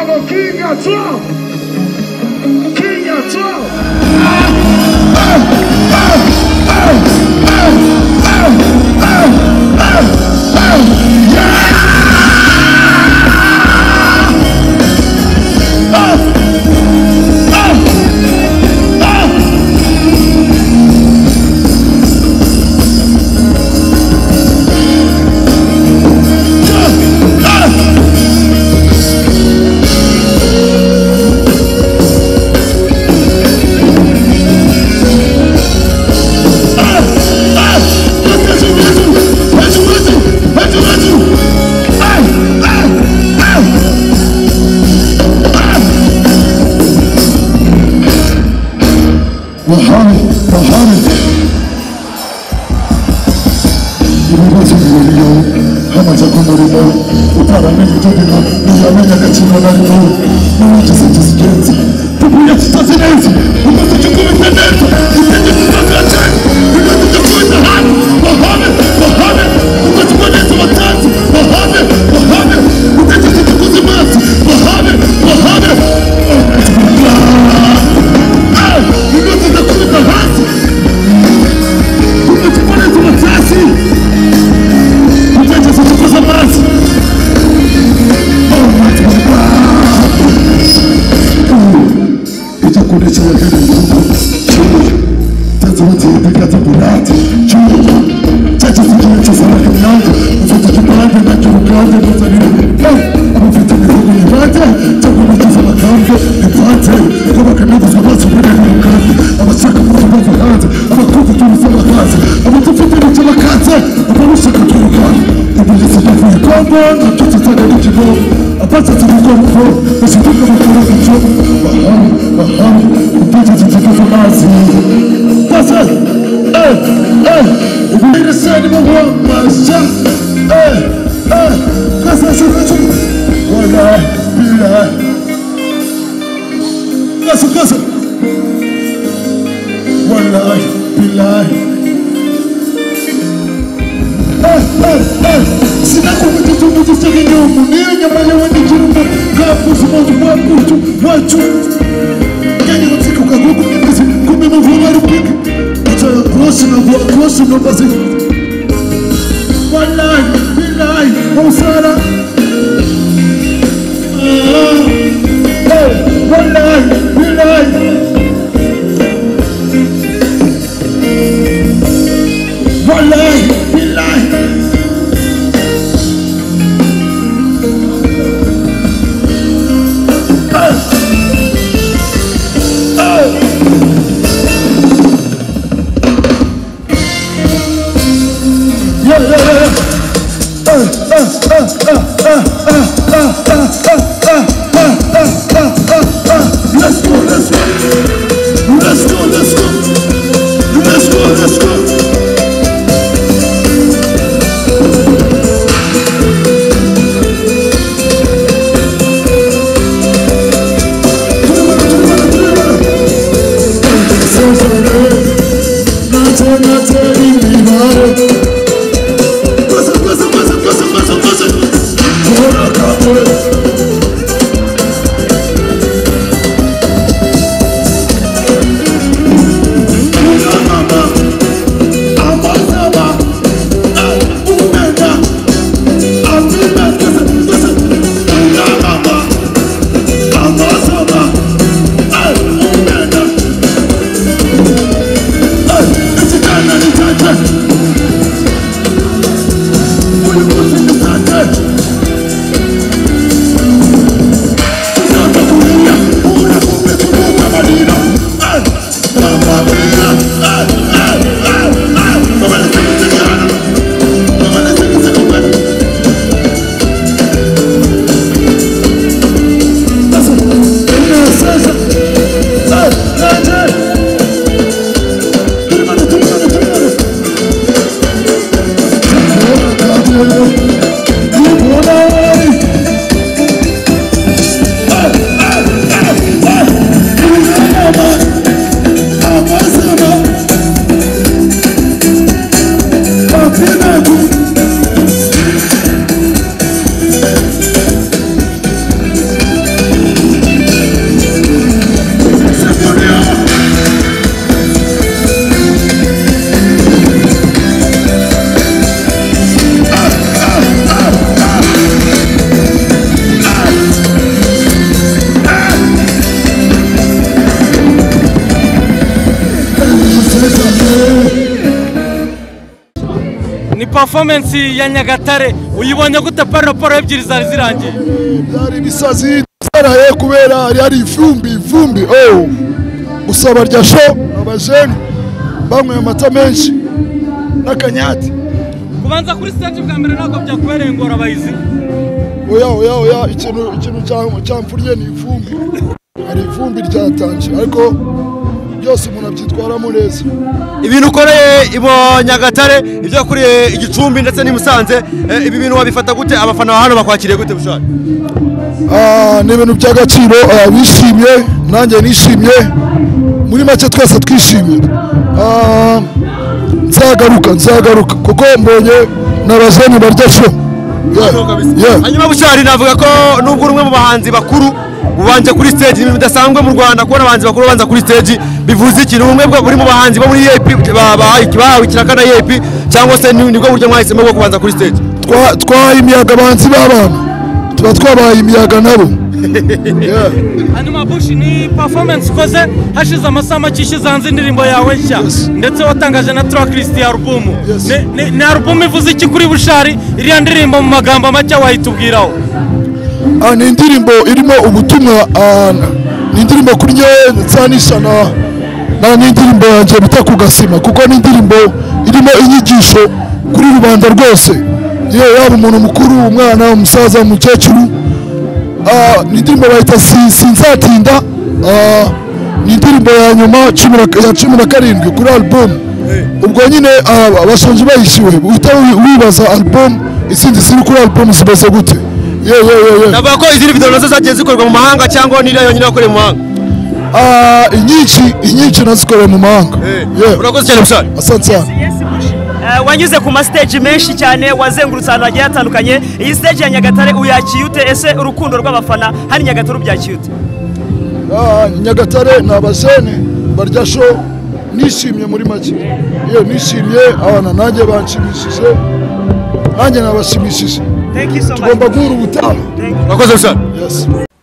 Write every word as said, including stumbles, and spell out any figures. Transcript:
Bravo, King at twelve. King at twelve. Bahari, bahari. Ibibazo biriyo hamaze kumurimo utaramenye itegeko ntiyamenye agaciro narimo n'uwagize ikigenzi tubuye tutazi neza umaze kikubita neza itegeko utagace ibibazo byo kubita hano bahari, bahari umaze kuboneza abatanzi bahari, bahari utegeko tukuzi mazi bahari, bahari ibibazo byo kubita hasi umaze kuboneza abatanzi utegeko tukuzi amazi icyo kure cy'abagana igihugu cy'uyu cyazubatiye itekaza burate cy'uyu cyagize igihe cyose abakimyanda ufite igipande nacyo ubukande muzanire abafite imihogo ntibate cyangwa abagize abakambwe ntibate ko bakanaguzwa amaso muri aya mukande abashaka kuba bava hanze abakunze tubuze abakaze abadufite ibice bakaze abarushaka turukana ibigezi bivuye kongo nabyo tutaga n'ikigo apatse turugombo bashidika bakora icyo bahari, bahari utegetse tukuze amazi bose eh, eh ubwire sani babo masha eh, eh kasa shukachu wala bila kasa kasa wala bila eh, eh, eh sinakumbuka tumbuka cy'inyumbu niyo nyama y'abandi kirumbu kapuzi mu rwaputu wacu kandi utsika ukagugu n'imbizi kumbe muvuga rupika acha cross na cross na basi wallahi billahi musara eh wallahi billahi wallahi billahi Let's go, let's go, let's go, let's go, let's go, let's go. Let's go. performance ya Nyagatare uyibonye gute par raporo ebyiri zari zirangiye? Byari bisazi twaraye kubera yari ifumbi ifumbi oh usaba rya show abajeni bamwe amata menshi nakanyati kubanza kuri stage bwa mbere nako byakubereye ngora abayizi. Oya oya oya ikintu ikintu cyamfurye ni ifumbi ari ifumbi ryatanje ariko byose umuntu abyitwaramo neza. Ibintu ukoreye ibo Nyagatare ibyo kuri Igicumbi ndetse ni Musanze ibi bintu wabifata gute abafana hano bakwakiriye gute bushaka? Ah ni ibintu by'agaciro bishimye nanjye nishimye muri make twese twishimye. Ah nzagaruka nzagaruka kuko mbonye n'abazeni barya show. Hanyuma bushari navuga ko nubwo umwe mu bahanzi bakuru ubanje kuri stage ibintu bidasanzwe mu Rwanda kubona abahanzi bakuru banza kuri stage bivuze ikintu umwe bwo muri mu bahanzi bo muri E P bahaye kibahawe kirakana E P cyangwa se nibwo buryo mwahisemo bwo kubanza kuri stage? Twa twa imiyaga abahanzi b'abana tuba twabaye imiyaga nabo. Hanyuma Bush ni performance koze hashize amasaha makishize hanze indirimbo yawe nshya ndetse watangaje na tracklist ya album. Ni album ivuze iki kuri Bushari iriya ndirimbo mu magambo make wahitubwiraho? Ah ni indirimbo irimo ubutumwa ni indirimbo kuri nye nsanisha na na ni indirimbo yanjye bita kugasima kuko ni indirimbo irimo inyigisho kuri rubanda rwose yewe yaba umuntu mukuru umwana umusaza umukecuru. Ah ni indirimbo bayita sinzatinda ni indirimbo ya nyuma ya cumi na karindwi kuri album. Ubwo nyine abashonje bayishiwe uhita wibaza album isindi ziri kuri album zibase gute? Ye ye ye navuga ko izindi video nazo zagiye zikorwa mu mahanga cyangwa ni yonyine yakoreye mu mahanga? Ah inyinshi inyinshi nazikoreye mu mahanga. Urakoze cyane Bushari. Asante cyane. Wanyuze ku ma stage menshi cyane wazengurutse ahantu hagiye hatandukanye iyi stage ya Nyagatare uyakiye ute ese urukundo rw'abafana hari Nyagatare ubyakiye ute? Ah Nyagatare nabazene barya show nishimye muri make ye nishimye abana nanjye banshimishije nanjye nabashimishije. Thank you so much. Tugomba guhura ubutaha. Urakoze Bushari. Yes.